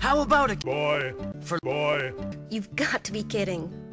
How about a boy, for boy? You've got to be kidding.